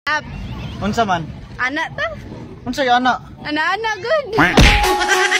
Unsa man? Anak ta? Unsa yung anak? Anak-anak good.